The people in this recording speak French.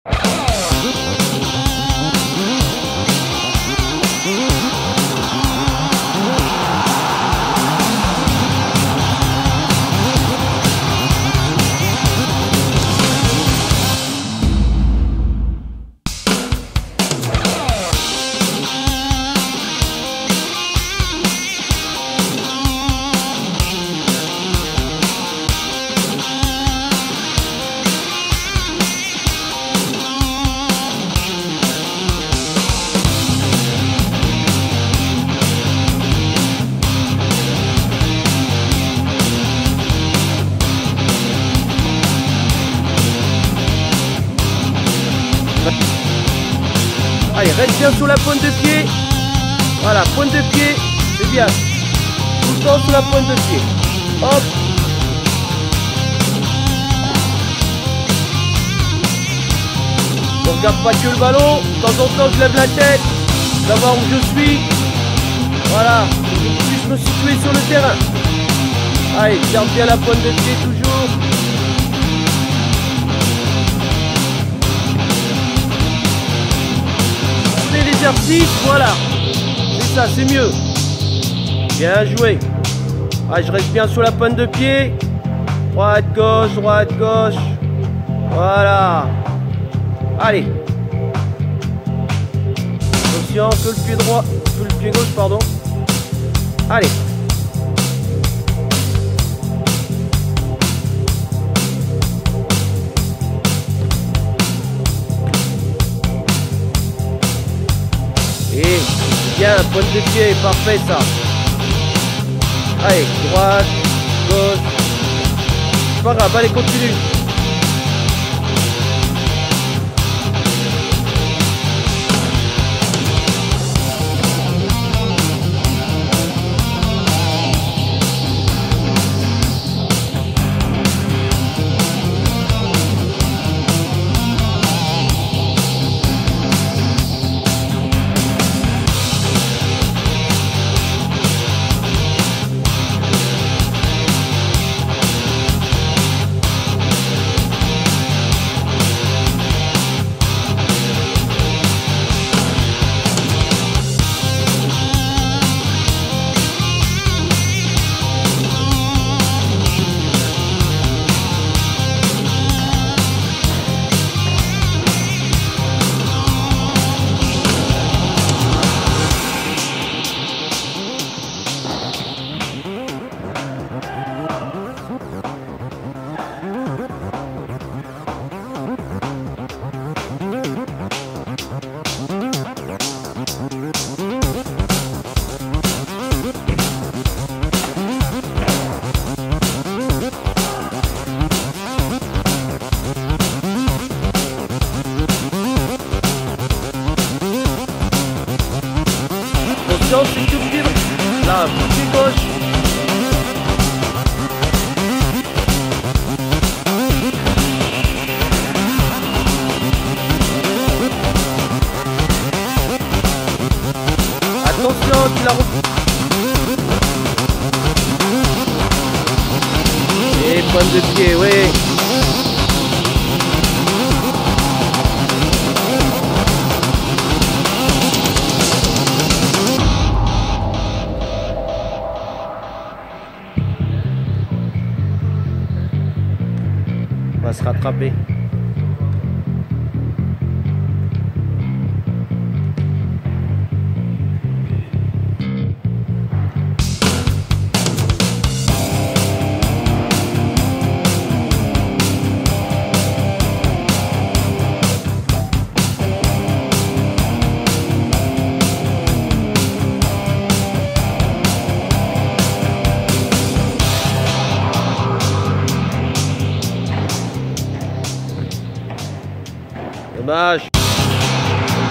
Allez, reste bien sur la pointe de pied. Voilà, pointe de pied, c'est bien. Tout le temps sur la pointe de pied. Hop. Je regarde pas que le ballon. De temps en temps, je lève la tête. Savoir où je suis. Voilà, pour que je puisse me situer sur le terrain. Allez, garde bien la pointe de pied toujours. L'exercice, voilà, c'est ça, c'est mieux. Bien joué. Ah, je reste bien sur la pointe de pied. Droite, gauche, voilà. Allez. Attention, que le pied droit, que le pied gauche, pardon. Allez. Et bien, pointe de pied, parfait ça. Allez, droite, gauche. C'est pas grave, allez, continue. Attention, c'est tout pied. Là, pied gauche. Attention, tu la reposes. Et pointe de pied, oui. On va se rattraper. Dommage.